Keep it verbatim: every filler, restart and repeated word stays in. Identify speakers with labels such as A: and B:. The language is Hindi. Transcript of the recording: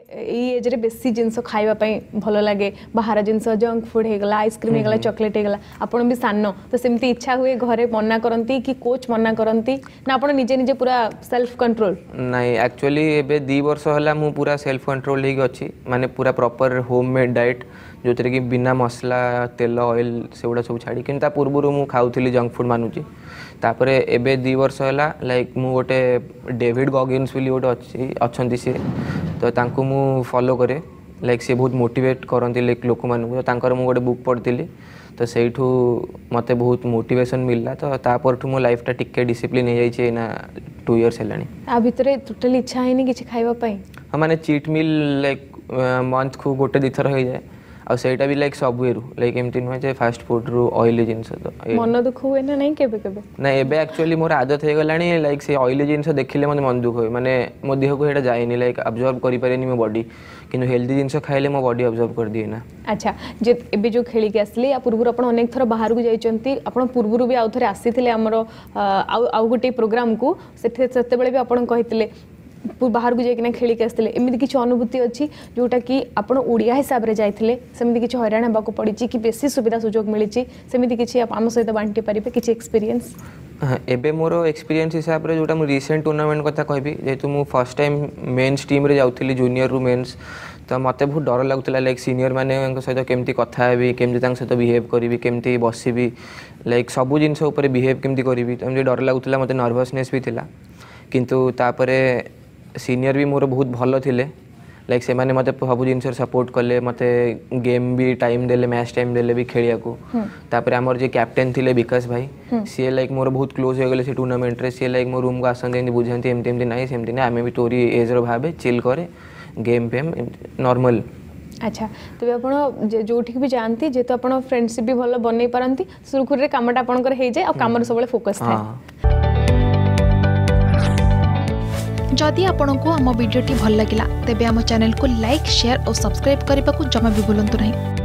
A: ये एज रे बेसी जिनस खाइबा पई भलो लागे बाहर जिनस जंक फूड हेगला आइसक्रीम हेगला चॉकलेट हेगला आपण भी सानो तो सेमती इच्छा हुए घरे मना करंती कि कोच मना करंती ना आपण निजे निजे पूरा सेल्फ कंट्रोल
B: नहीं एक्चुअली एबे दो वर्ष होला मु पूरा सेल्फ कंट्रोल ही अछि माने पूरा प्रॉपर होममेड डाइट जो तरे कि बिना मसला तेल ऑयल सेगुड़ा सब छाड़ी कि पूर्व मु खाऊली जंक फूड मानुची तापर एबे दो वर्ष होला लाइक मु गोटे डेविड गॉगिन्स बोली गोटे अच्छी अच्छी सी तो तांको मु फॉलो करे लाइक सी बहुत मोटिवेट करती लाइक लोक मानू तो मु गोटे बुक पढ़ी तो सेठू मते बहुत मोटिवेशन मिलला तो तापरठू मो लाइफ टा टिके डिसिप्लिन हो जाइए ना टू इयर्स है
A: आ भितर टोटली इच्छा है किसी खाइबा पई
B: हाँ माने चीट मील लाइक मंथ को गोटे दी थर हो जाए आ सेटा भी लाइक सब रू लाइक एमती नुहे जे फास्ट फूड रु ऑयली जिनस तो
A: मन दुख हुए ना नहीं केबे केबे
B: ना एबे एक्चुअली मोर आदत हो गलानी लाइक से ऑयली जिनस देखिले मते मन दुख होय माने मो देह को हेटा जायनी लाइक अब्जॉर्ब करि पारेनी मो बॉडी किंतु हेल्दी जिनस खाइले मो बॉडी अब्जॉर्ब कर दिए ना।
A: अच्छा जे एबे जो खेली के आसली या पूर्व आपण अनेक थर बाहर को जाइचंती आपण पूर्व भी आउ थरे आसीथिले हमरो आउ गोटे प्रोग्राम को सेते सेते बेले भी आपण कहितले बाहर को जाइकिना खेली के आसते एमती किसी अनुभूति अच्छी जोटा कि आपण ओडिया हिसाब रे जाइथिले सेमती किसी हैरान हेबा को पड़ी कि बेसी सुविधा सुजोग मिली सेमती किसी आम सहित बांटी पारे किसी एक्सपीरियंस
B: एबे मोर एक्सपीरियंस हिसाब रे जोटा मु रिसेंट टूर्नामेंट कथा कहबी जेतु मु फर्स्ट टाइम मेंस टीम रे जाउथिली जूनियर रु मेंस तो मते बहुत डर लगुला लाइक सीनियर माने सहित केमती कथा हेबी केमती तांग सहित बिहेव करी केमती बसबी लाइक सबु जिनस ऊपर बिहेव केमती करी तो डर लगुला मते नर्वसनेस भी थिला किंतु तापरे सीनियर भी मोर बहुत भल थिले लाइक से माने मते सब जिनस सपोर्ट कले मते गेम भी टाइम देले मैच टाइम देले भी खेलिया को तापर हमर जे कैप्टन थिले विकास भाई सी लाइक मोर बहुत क्लोज हो गेले से टूर्नामेंट रे सी लाइक मोर रूम को आसंते एंती बुझांती एमती एमती नाही सेमती नाही आमे भी तोरी एज रो भाबे चिल करे गेम पेम नॉर्मल।
A: अच्छा तो आपण जोठी भी जानती जेतो आपण फ्रेंडशिप भी भलो बनै पारंती सुरखुर रे कामटा आपण कर हे जाय आ काम रे सबले फोकस थाय।
C: जदि आपंक आम भिडी भल लगा तेब आम चैनल को लाइक शेयर और सब्सक्राइब करने को जमा भी भूलु नहीं।